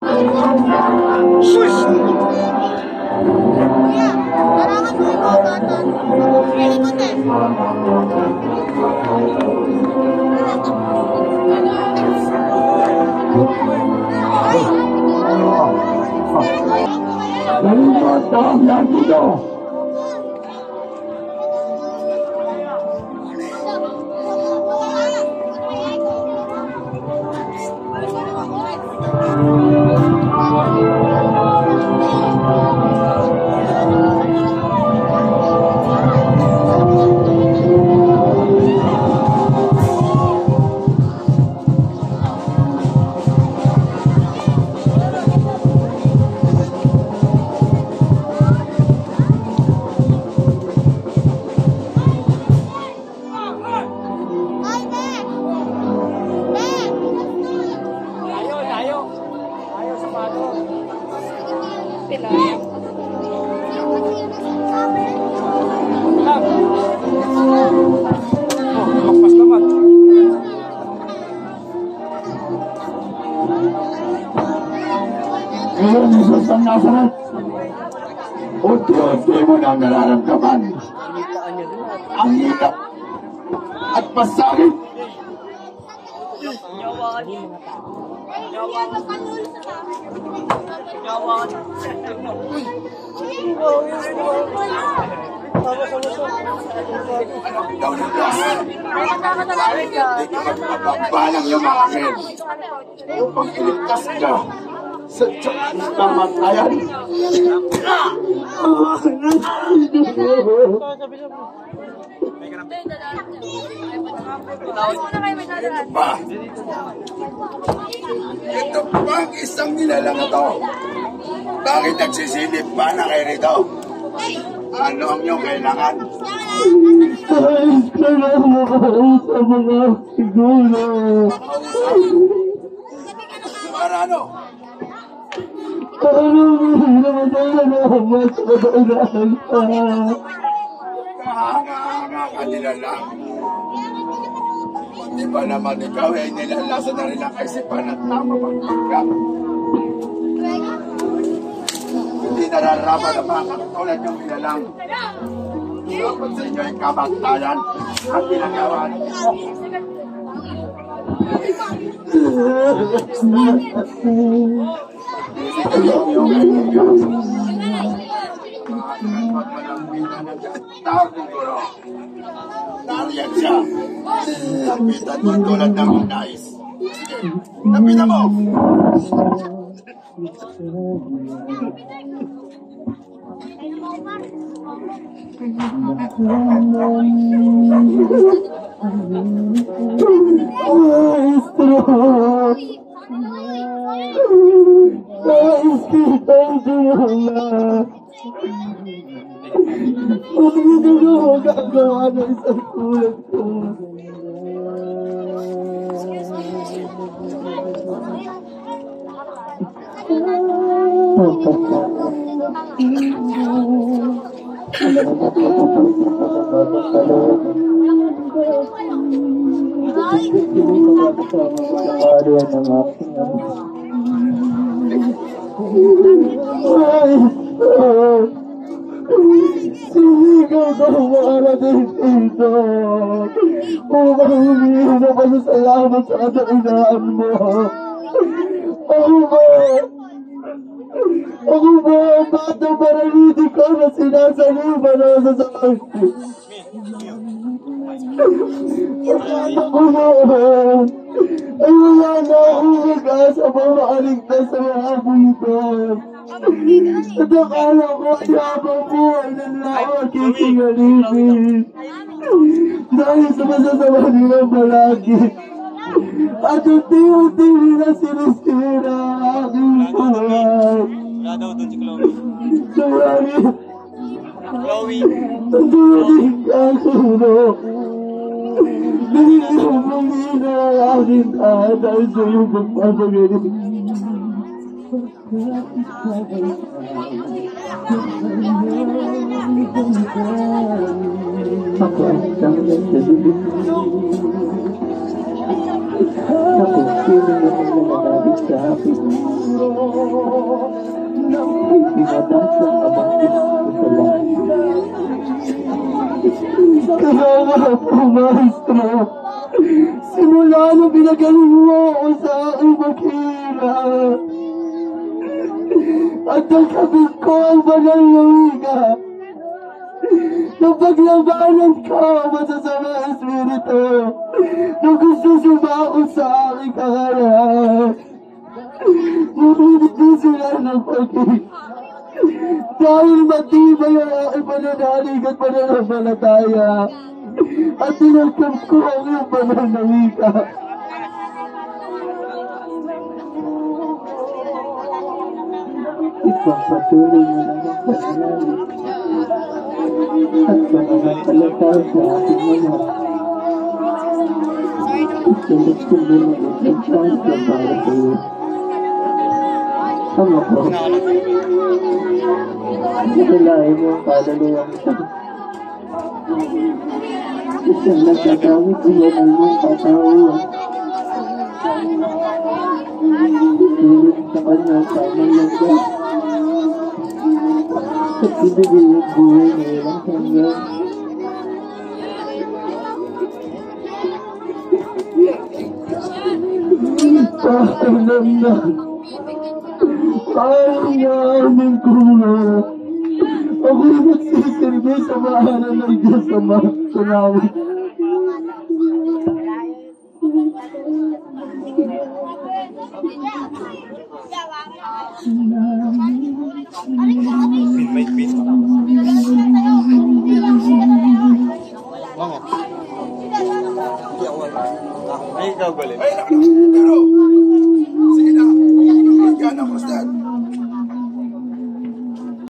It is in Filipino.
Shush! Kuya, marangan mo yung mga bata. Pili ko din. Jesus ng Nazaret, unti-unti mo nang nararamdaman ang hirap at pasakit. Magpapalang yung mga akin upang iligtas ka sa kamatayan. Ito bang isang nilalang ito? Bakit nagsisilip pa na kayo rito? Ano ang iyong kailangan? Kahit ka lang makausap mga siguro. Para ano? Ano naman tayo na mas mataunahan ka? Kahanga-hanga ka nilalang. Di ba naman ikaw ay nilalasa na rin ang kaisipan at tama pagpagkat? Hindi nararapat ang mga katulad yung nilalang. Dapat sa inyo ay kamatayan at ginagawa niyo. Nariyan siya. Lapitan mo tulad ng nais. Sige, lapitan mo. Nais kita sinula. Kung hindi ko magagawa ng isang tulad ko. Sinigaw ka makarating dito upang humihin na pasasalamat sa kadakilaan mo. Ako ba ang batang paraliti ko na sinasaliban na sa sakit? Ako noon ay wala na akong mag-asa pa makaligtas sa mga buliton. At akala ko ay habang buhay na nila ako kikingalipin dahil sa masasama nilang balaki. At unti-unti nila sinisira ang aking buhay. Wala daw doon si Chloe. Subalit, Chloe. nagduling ang suno. Nagiging na ang aking dahil sa iyong pagpapagaling. Ako ang tanggap sa bibig. na kung sino man ang nananabig sa akin ay pinatas ng abangkit ko sa langit. Kaya nga po, Maestro, simula nung pinagaling mo ako sa aking maghihila at nagkabig ko ang banal na wika, nung paglabanan ko ang masasama espiritu, nung gusto sumako sa aking kakayahan, ngunit di sila ng pag-ibig. Dahil matibay ang aking pananalig at pananampalataya at tinagkam ko ang iyong banal na wika. Ipagpatuloy mo lang ang pananalig at pananampalataya sa aking mga. Isulit ko muna ang pagkanta para sa iyo. Ama ko, nakalain mo ang kaluluwang ito. Isang nagkagamit iyan ang iyong katauhan. Isulit sa kanya ang tamang langga. At ibigay ang buhay na ilang hanggang. Pakilamnan. Parang maamin ko na ako'y magsisilbi sa mahalan ng Diyos Ama sa langit.